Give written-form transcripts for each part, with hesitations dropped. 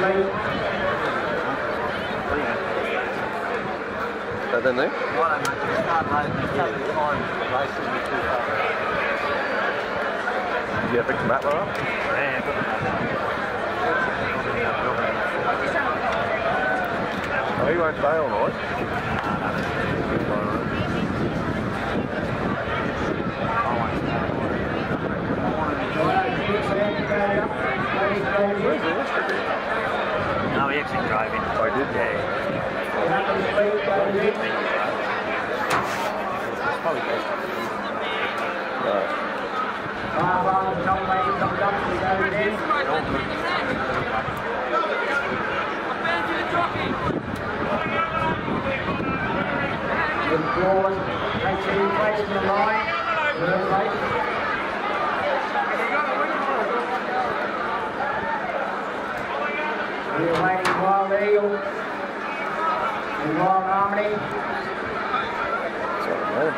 Didn't they? Yeah, pick the mat up. Oh, he won't stay all night. No, he actually drove in. Oh, he did? Yeah. Probably best. We're waiting Wild Eagle and Wild Harmony. Wild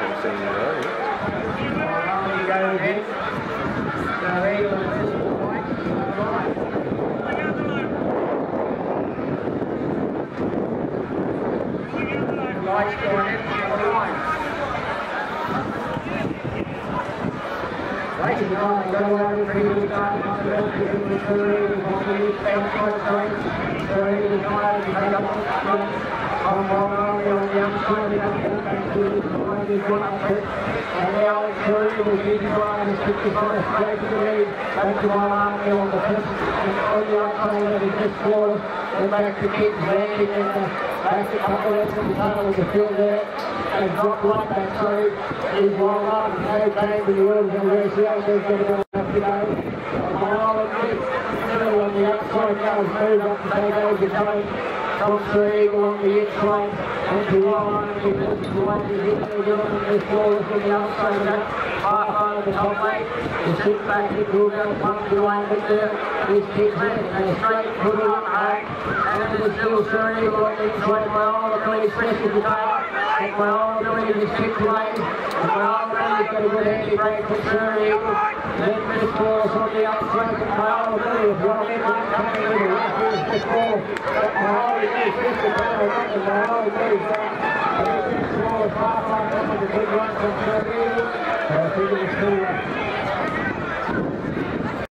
Harmony goes in. So Eagle and this white. Light's going in on the line. Racing on, go over for Eagle start. On the left, give him the third. On the east, back side straight. Third, Eagle trying to take up on the front. On the outside, they don't get back to the line. He's one up it. And now it's third. We'll keep him right. He's 55 straight to the lead. Back to Wild Harmony on the first. On the outside, he's just flawless. Then back to Kings landing in the back to couple of the tunnel with the field there. And drop right back through. He's Wild Harmony. No pain with the world. And where's the other going to go up to go. Mile and middle on the outside goes move up to take over the train. Comes through Eagle on the inside. And to Wild Harmony because it's right to hit the middle and the flawless on the outside of that. Half on the top lane. He'll sit back. He will go pump the line with there. He's kicked it. And straight put it on back. And there's still Sir Eagle on the inside. My own ability special to tail. And my own ability to stick lane. And my own ability to get a good handy break from Sir Eagle. Then Miss Force on the outside. And my own ability is well in one coming with a left here is Miss Force. But my own ability is just a better one. And my own ability is down. And Miss Force half on with a good run from Sir Eagle. So I think it was 2-1.